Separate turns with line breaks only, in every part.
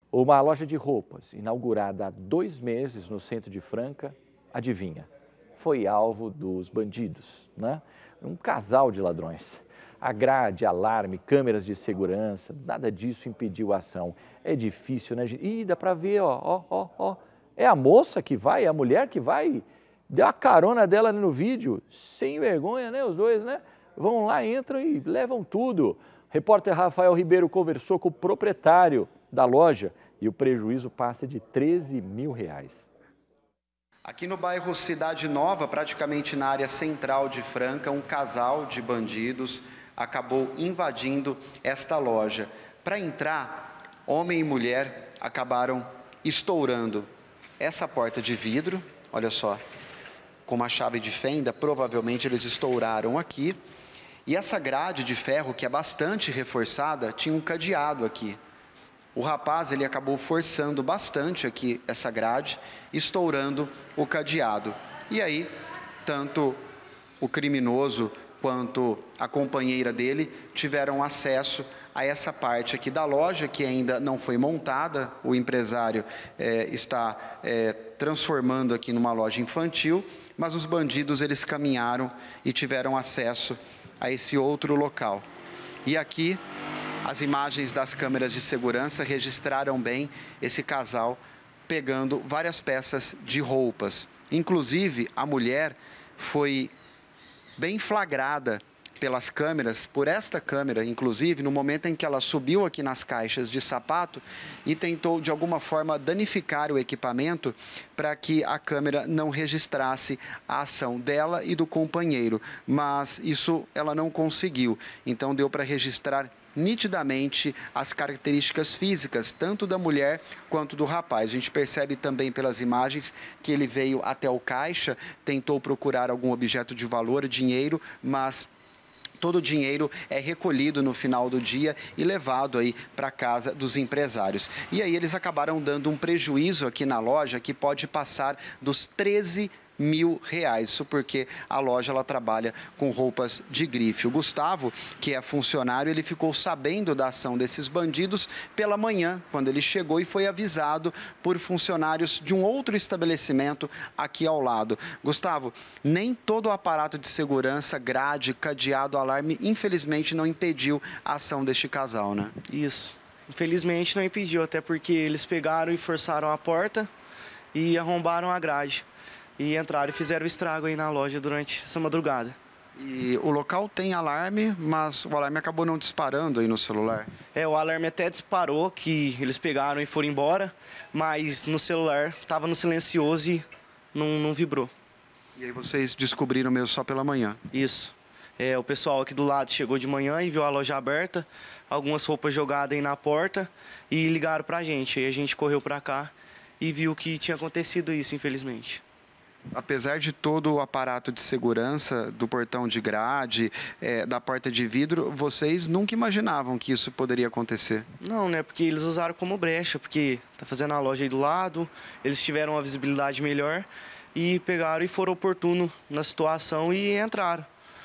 Uma loja de roupas, inaugurada há 2 meses no centro de Franca, adivinha? Foi alvo dos bandidos, né? Um casal de ladrões. A grade, alarme, câmeras de segurança, nada disso impediu a ação. É difícil, né, gente? Ih, dá pra ver, ó. É a moça que vai, é a mulher que vai. Deu a carona dela ali no vídeo, sem vergonha, né, os dois, né? Vão lá, entram e levam tudo. Repórter Rafael Ribeiro conversou com o proprietário da loja e o prejuízo passa de R$13 mil.
Aqui no bairro Cidade Nova, praticamente na área central de Franca, um casal de bandidos acabou invadindo esta loja. Para entrar, homem e mulher acabaram estourando essa porta de vidro, olha só, com uma chave de fenda, provavelmente eles estouraram aqui. E essa grade de ferro, que é bastante reforçada, tinha um cadeado aqui. O rapaz, ele acabou forçando bastante aqui essa grade, estourando o cadeado. E aí, tanto o criminoso quanto a companheira dele tiveram acesso a essa parte aqui da loja, que ainda não foi montada. O empresário está transformando aqui numa loja infantil, mas os bandidos, eles caminharam e tiveram acesso a esse outro local. E aqui, as imagens das câmeras de segurança registraram bem esse casal pegando várias peças de roupas. Inclusive, a mulher foi bem flagrada pelas câmeras, por esta câmera, inclusive, no momento em que ela subiu aqui nas caixas de sapato e tentou, de alguma forma, danificar o equipamento para que a câmera não registrasse a ação dela e do companheiro. Mas isso ela não conseguiu, então deu para registrar nitidamente as características físicas, tanto da mulher quanto do rapaz. A gente percebe também pelas imagens que ele veio até o caixa, tentou procurar algum objeto de valor, dinheiro, mas todo o dinheiro é recolhido no final do dia e levado aí para casa dos empresários. E aí eles acabaram dando um prejuízo aqui na loja que pode passar dos R$13 mil. Isso porque a loja ela trabalha com roupas de grife. O Gustavo, que é funcionário, ele ficou sabendo da ação desses bandidos pela manhã, quando ele chegou e foi avisado por funcionários de um outro estabelecimento aqui ao lado. Gustavo, nem todo o aparato de segurança, grade, cadeado, alarme, infelizmente não impediu a ação deste casal, né?
Isso. Infelizmente não impediu, até porque eles pegaram e forçaram a porta e arrombaram a grade. E entraram e fizeram estrago aí na loja durante essa madrugada.
E o local tem alarme, mas o alarme acabou não disparando aí no celular?
O alarme até disparou, que eles pegaram e foram embora, mas no celular estava no silencioso e não vibrou.
E aí vocês descobriram mesmo só pela manhã?
Isso. O pessoal aqui do lado chegou de manhã e viu a loja aberta, algumas roupas jogadas aí na porta e ligaram pra gente. Aí a gente correu pra cá e viu que tinha acontecido isso, infelizmente.
Apesar de todo o aparato de segurança, do portão de grade, da porta de vidro, vocês nunca imaginavam que isso poderia acontecer?
Não, né? Porque eles usaram como brecha, porque tá fazendo a loja aí do lado, eles tiveram uma visibilidade melhor e pegaram e foram oportuno na situação e entraram.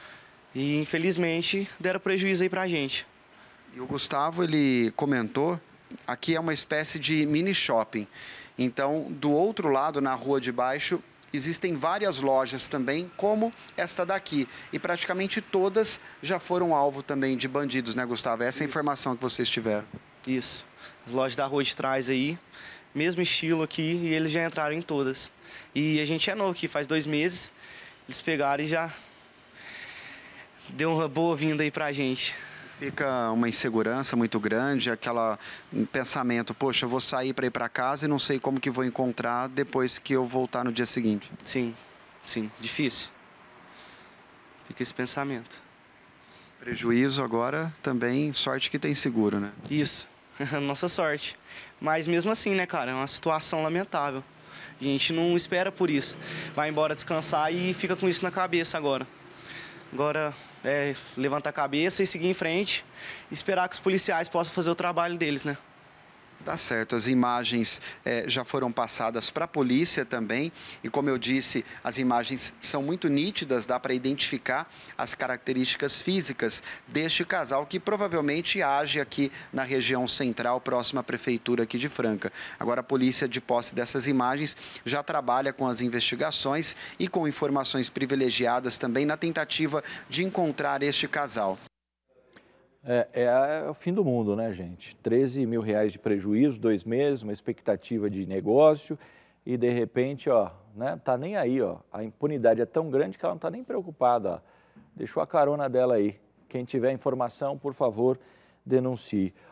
E infelizmente deram prejuízo aí pra gente.
E o Gustavo, ele comentou, aqui é uma espécie de mini shopping. Então, do outro lado, na rua de baixo, existem várias lojas também, como esta daqui. E praticamente todas já foram alvo também de bandidos, né, Gustavo? Essa é a informação que vocês tiveram.
Isso. As lojas da rua de trás aí, mesmo estilo aqui, e eles já entraram em todas. E a gente é novo aqui, faz 2 meses, eles pegaram e já deu uma boa-vinda aí pra gente.
Fica uma insegurança muito grande, aquele pensamento, poxa, eu vou sair para ir para casa e não sei como que vou encontrar depois que eu voltar no dia seguinte.
Sim, difícil. Fica esse pensamento.
Prejuízo agora também, sorte que tem seguro, né?
Isso, nossa sorte. Mas mesmo assim, né, cara, é uma situação lamentável. A gente não espera por isso. Vai embora descansar e fica com isso na cabeça agora. Agora levantar a cabeça e seguir em frente e esperar que os policiais possam fazer o trabalho deles, né?
Tá certo, as imagens já foram passadas para a polícia também e, como eu disse, as imagens são muito nítidas, dá para identificar as características físicas deste casal que provavelmente age aqui na região central, próxima à prefeitura aqui de Franca. Agora a polícia, de posse dessas imagens, já trabalha com as investigações e com informações privilegiadas também na tentativa de encontrar este casal.
É o fim do mundo, né, gente? 13 mil reais de prejuízo, 2 meses, uma expectativa de negócio e, de repente, ó, né, tá nem aí, ó. A impunidade é tão grande que ela não tá nem preocupada, ó. Deixou a carona dela aí. Quem tiver informação, por favor, denuncie.